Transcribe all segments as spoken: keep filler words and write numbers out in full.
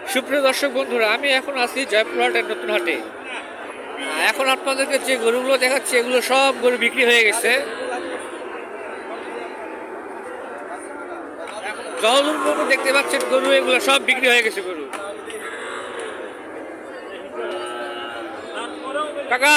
সুপ্রিয় দর্শক বন্ধুরা, আমি এখন আছি জয়পুরহাটের নতুন হাটে। এখন আপনাদেরকে যে গরুগুলো দেখাচ্ছি এগুলো সব গরু বিক্রি হয়ে গেছে। যতদূর গরু দেখতে পাচ্ছেন গরু এগুলো সব বিক্রি হয়ে গেছে গরু। কাকা,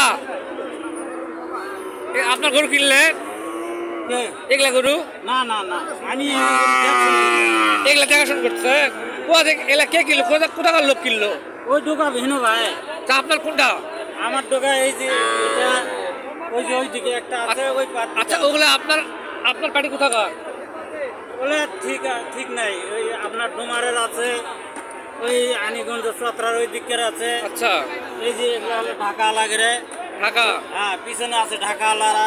আপনার গরু কিনলেন? এগুলা গরু না না না আমি এগুলা দেখাশোনা করছে। এগুলা কে কিনলো? কোথাকার লোক কিনলো? ওই ডোকা ভিনো ভাই। তা আপনার কোনটা? আমার ডোকা এই যে এটা, ওই যে ওই দিকে একটা আছে ওই পার্টি। আচ্ছা, ওগুলা আপনার আপনার পার্টি কোথাকার? ওগুলা ঠিক ঠিক নাই। ওই আপনার ডোমারের আছে, ওই আনিগঞ্জ সতরার ওই দিকের আছে। আচ্ছা, এই যে এগুলো হলো ঢাকা লাগরে। ঢাকা? হ্যাঁ, পিছনে আছে ঢাকা আলারা।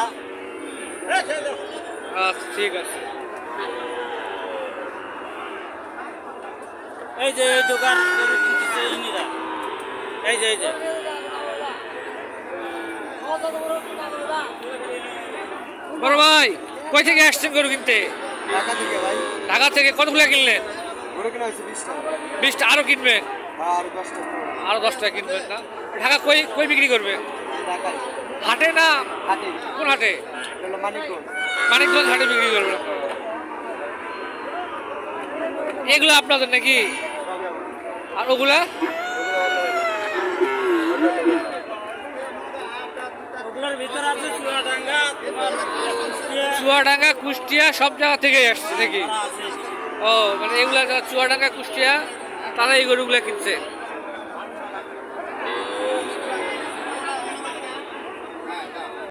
আচ্ছা, ঠিক আছে। এই যে এই দোকান এই যে এই যে বড় ভাই, কই থেকে আসছেন গরু কিনতে? ঢাকা থেকে ভাই। ঢাকা থেকে কতগুলো কিনলেন? গরু কিনা হয়েছে বিশটা। বিশটা? আরো কিনবেন? আর দশটা। আরো দশটা কিনবেন না? ঢাকা কই কই বিক্রি করবেন? ঢাকায় হাটে না? হাটে। কোন হাটে? হলো মানিকগঞ্জ। মানিকগঞ্জ হাটে বিক্রি করবেন। এগুলো আপনাদের নাকি? আর ওগুলা? চুয়াডাঙ্গা, কুষ্টিয়া সব জায়গা থেকে আসছে নাকি? ও, মানে এগুলা চুয়াডাঙ্গা, কুষ্টিয়া তারা এই গরুগুলা কিনছে।